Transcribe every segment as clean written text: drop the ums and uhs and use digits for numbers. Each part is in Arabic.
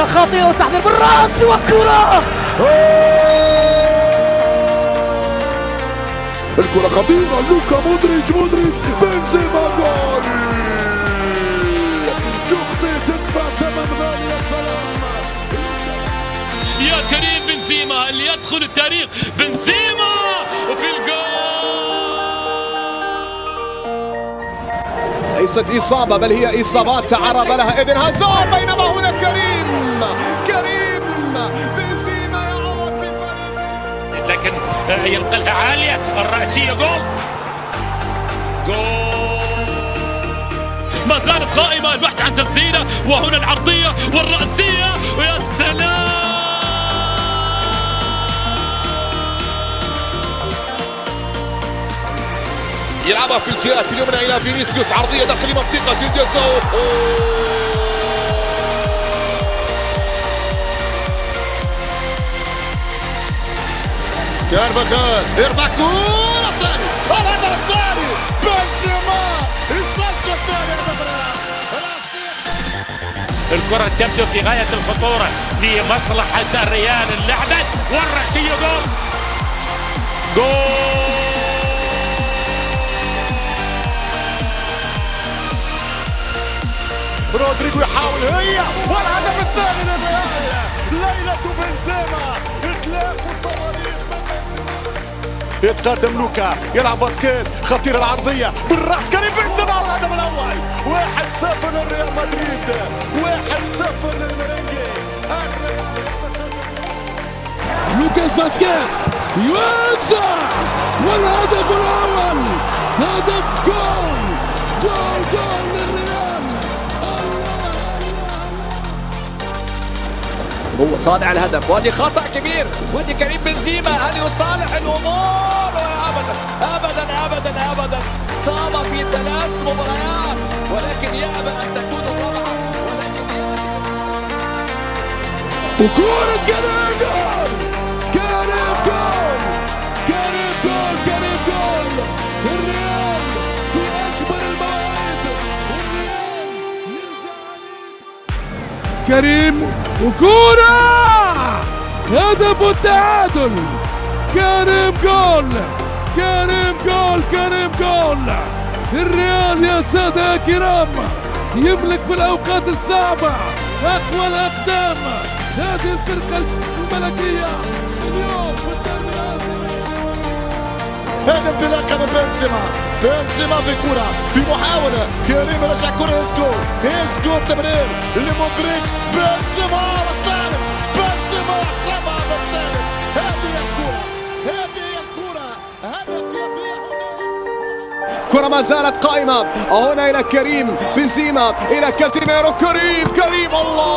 كرة خطيرة وتحضير بالرأس وكرة الكرة خطيرة، لوكا مودريتش بنزيما جول. تخطي تدفع ثمن غالي. يا سلام يا كريم بنزيما اللي يدخل التاريخ. بنزيما وفي الجول. ليست إصابة بل هي إصابات تعرض لها إيدن هازارد، بينما هنا كريم بنزيما يعوض بفريقه، لكن ينقلها عالية الرأسية. جول ما زالت قائمة البحث عن تسديدة، وهنا العرضية والرأسية ويا سلام. يلعبها في الجهة اليمنى إلى فينيسيوس، عرضية داخل منطقة الجزاء. كارفاخال يرفع كورة ثاني، الهدف الثاني بنزيما يسجل الثاني هدف الكرة تبدو في غاية الخطورة لمصلحة الريال. اللعبة والرأسية. جول رودريجو يحاول هي والهدف الثاني للريال. ليلة بنزيما، إطلاق صواريخ. يتقدم لوكا، يلعب باسكيز، خطيرة العرضية بالرأس، كريم بنزيما الهدف الأول. 1-0 للريال مدريد، 1-0 للمرنجي. لوكاس باسكيز يوزع والهدف الأول. هدف جول للريال. هو صانع الهدف، وادي خطأ كبير، وادي كريم بنزيما. هل يصالح الأمور؟ أبدا صام في 3 مباريات، ولكن يأبى أن تكون الرابعة. وكورة كريم جول. الريال في أكبر المواعيد. كريم وكورة، هدف التعادل. كريم جول. الريال يا سادة يا كرام يملك في الأوقات الصعبة أقوى الأقدام. هذه الفرقة الملكية اليوم قدام هذا انطلاقة من بنزيما في كرة، في محاولة، كريم رجع كرة اسكو التمرير لمودريتش. بنزيما الثالث، بنزيما سبعة بالثالث. هذه هي الكرة، هدف يضيع. كرة ما زالت قائمة هنا إلى كريم بنزيما، إلى كازيميرو. كريم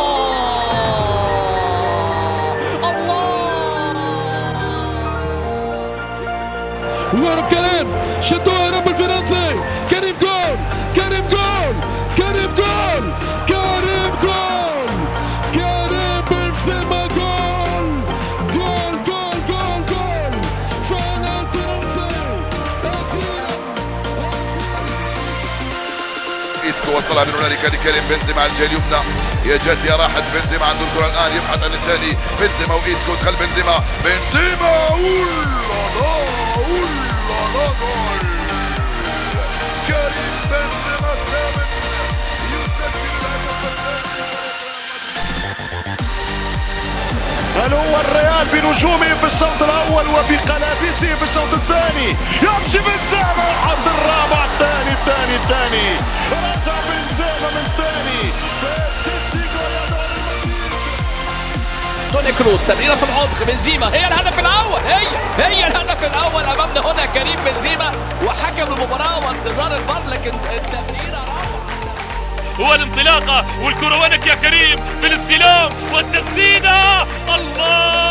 الله كريم شدوها يا رب الفرنسي. كريم جول. كريم بنزيما جول. فانا الفرنسي اخيرا. اسكو وصلها من هنالك لكريم بنزيما على الجهة اليمنى. يا جدي راحت بنزيما عنده الكرة الآن، يبحث عن الثاني. بنزيما وإسكو، دخل بنزيما. جول. كريم بنزيما الثامن يسجل الهدف الثاني. هل هو الريال بنجومه في الشوط الأول وبقلابيسه في الشوط الثاني؟ يمشي بنزيما يحط الرابع. الثاني رجع بنزيما من ثاني. توني كروس، تمريرة في العمق. بنزيما هي الهدف الأول. هي الهدف الأول أمامنا هنا كريم بنزيما، وحكم المباراة وانتظار الفار، لكن التمريرة روعة. هو الانطلاقة والكرة وينك يا كريم في الاستلام والتسديدة. الله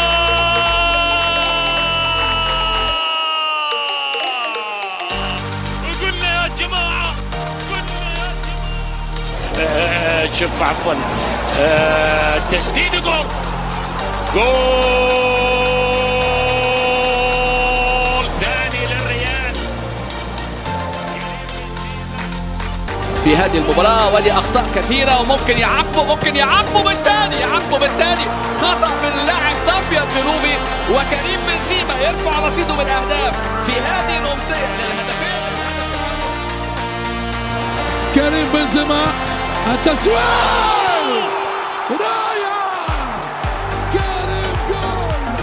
وقلنا يا جماعة شوف عفوا تسديد. جول ثاني للريال. في هذه المباراة، ودي أخطاء كثيرة وممكن يعاقبوا بالتالي خطأ من اللاعب طافي الجنوبي، وكريم بنزيما يرفع رصيده بالأهداف في هذه الأمسية للهدفين. كريم بنزيما التسويق رائع، كريم جول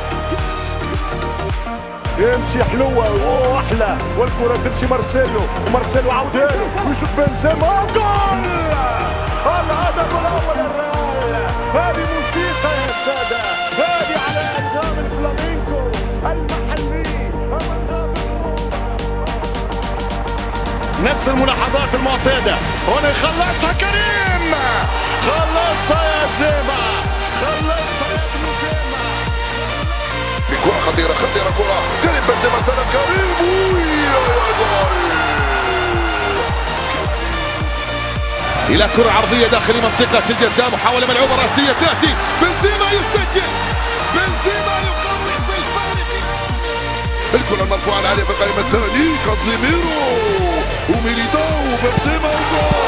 يمشي حلوة واحلى، والكرة تمشي ومارسيلو عودها له ويشوف بنزيما جول. الهدف الأول الريال. هذه موسيقى يا سادة، هذه على أنغام الفلامينكو المحلي أمام نفس الملاحظات المعتادة. هنا خلصها كريم، خلصها يا زيما، خلصها يا بنزيما. بكرة خطيرة كرة كريم بنزيما استلم كريم جول. إلى كرة عرضية داخل منطقة الجزاء، محاولة ملعوبة رأسية تأتي، بنزيما يسجل، بنزيما يقرص الفارق. الكرة المرفوعة العالية في القائمة الثاني، كازيميرو وميليتاو وبنزيما وجول.